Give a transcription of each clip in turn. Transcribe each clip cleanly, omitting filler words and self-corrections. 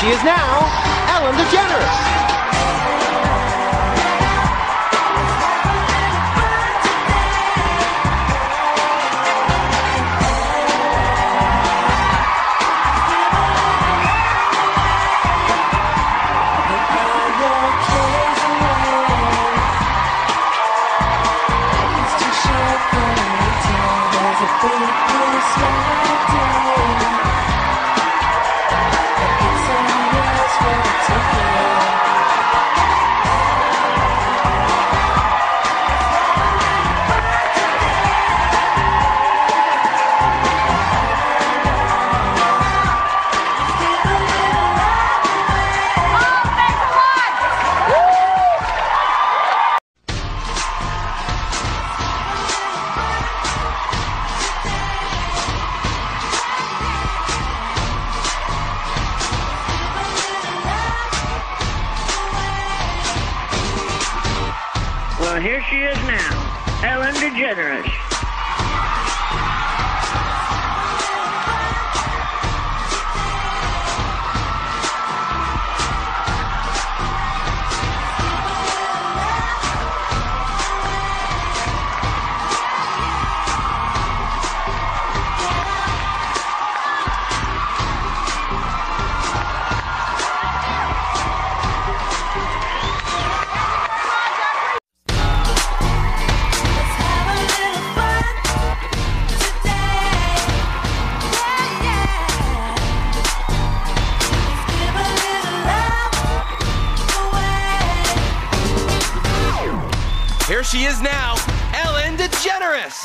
she is now, Ellen DeGeneres. Well, here she is now, Ellen DeGeneres. Here she is now, Ellen DeGeneres.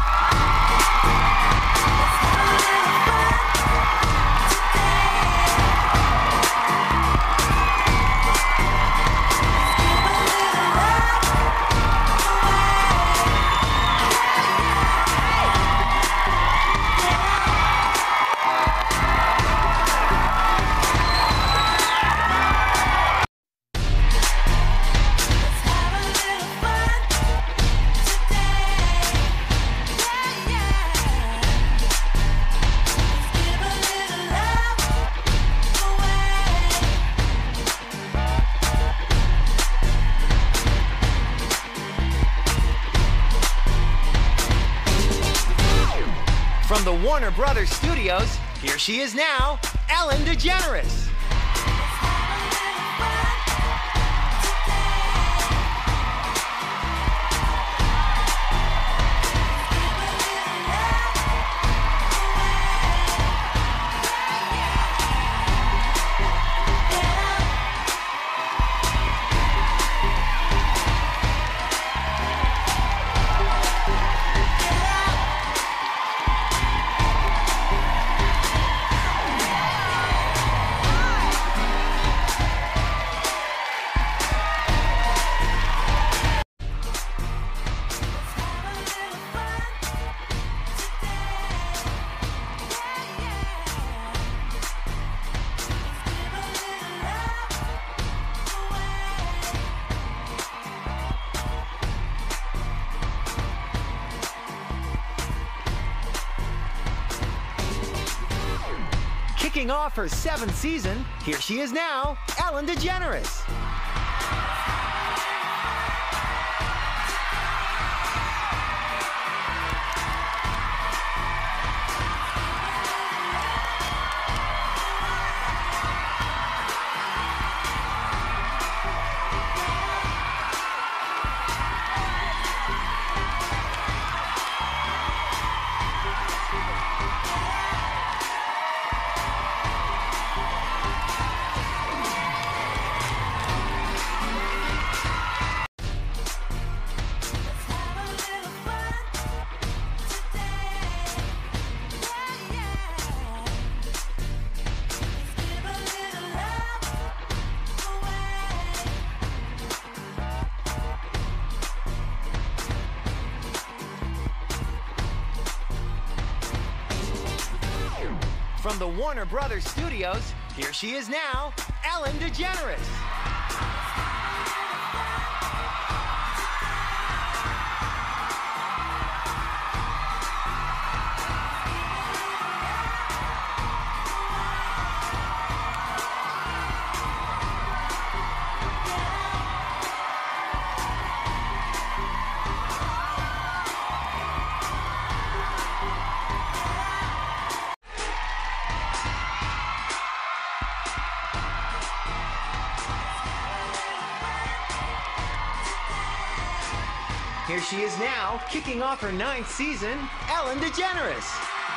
From the Warner Brothers Studios, here she is now, Ellen DeGeneres. Kicking off her 7th season, here she is now, Ellen DeGeneres. From the Warner Brothers Studios, here she is now, Ellen DeGeneres. Here she is now, kicking off her 9th season, Ellen DeGeneres.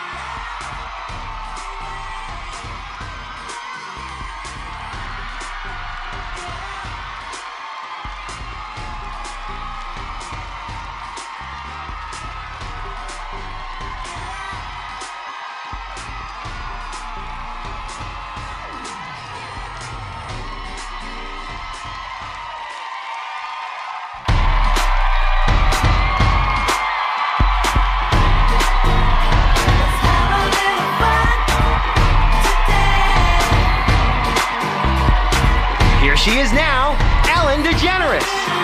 Here she is now, Ellen DeGeneres.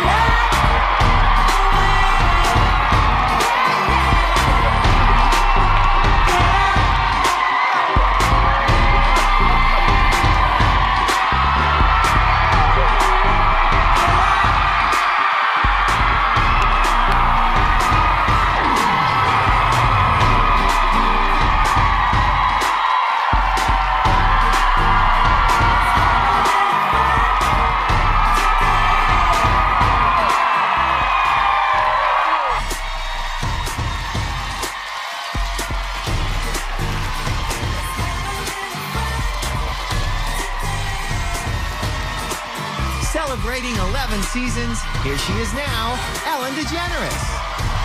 Celebrating 11 seasons, here she is now, Ellen DeGeneres.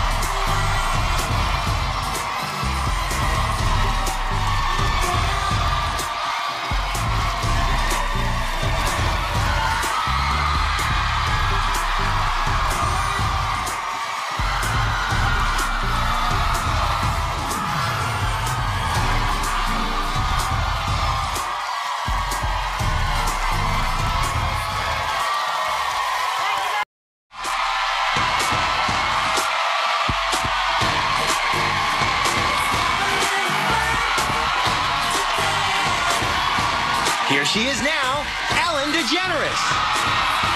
Here she is now, Ellen DeGeneres.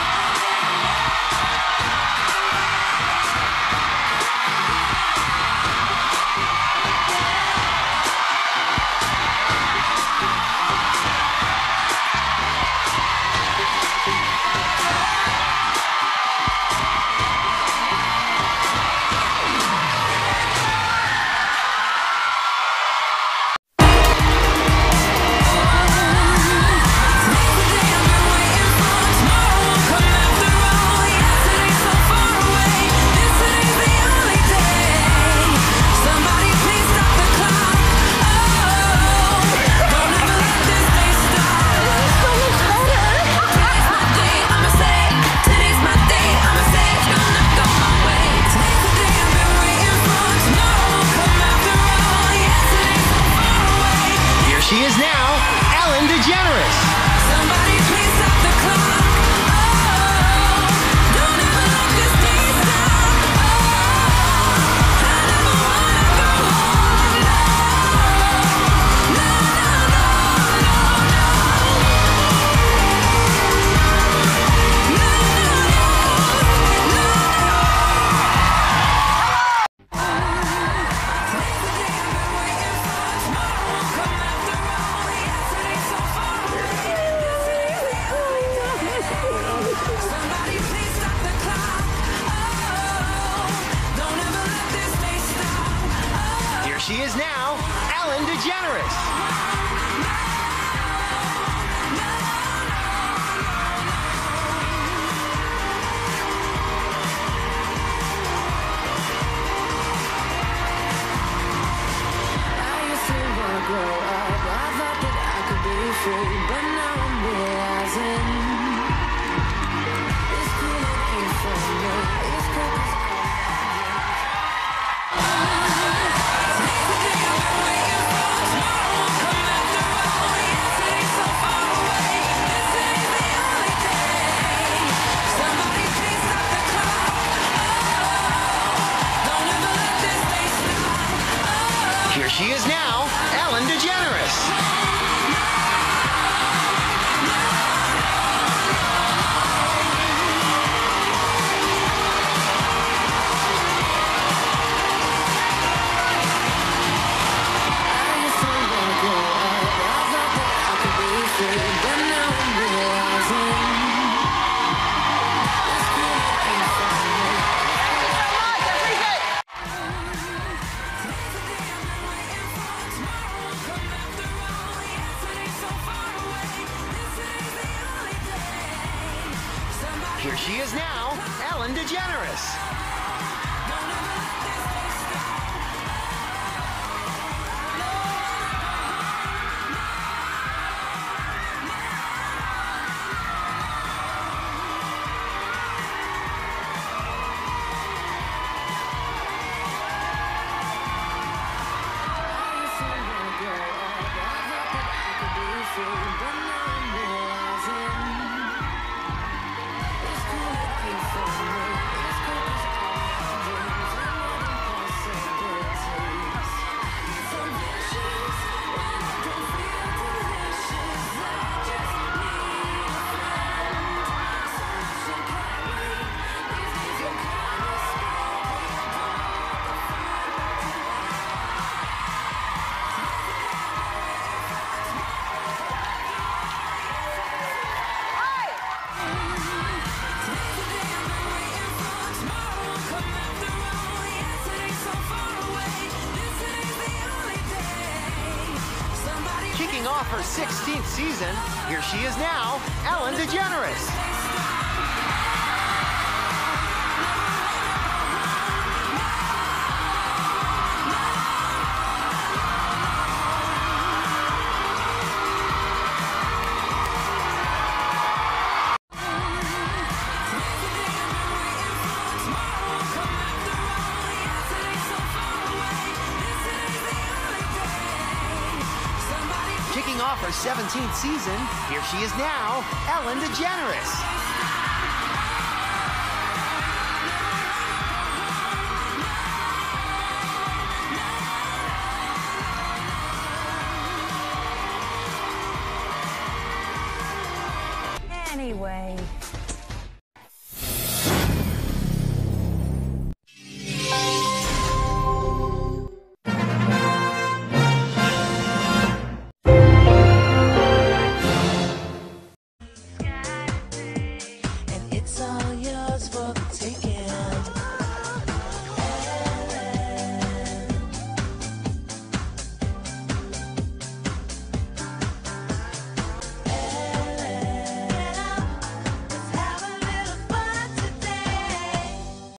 She is now Ellen DeGeneres. Somebody please stop the clock. Oh, don't ever let this day stop. Oh, I never wanna go home. No, no, no, somebody please stop the clock. Oh, don't ever let this day stop. Here she is now, Ellen DeGeneres. I used to wanna grow up. I thought that I could be free, but now I'm realizing this feeling ain't for me. It's 'cause somebody please stop the clock. Oh, don't ever let this day stop. Here she is now, Ellen DeGeneres. I used to wanna grow up. I thought that I could be free, but now I'm realizing this feeling ain't for me. she is now, Ellen DeGeneres. Kicking off her 16th season, here she is now, Ellen DeGeneres. Kicking off her 17th season, here she is now, Ellen DeGeneres. Anyway,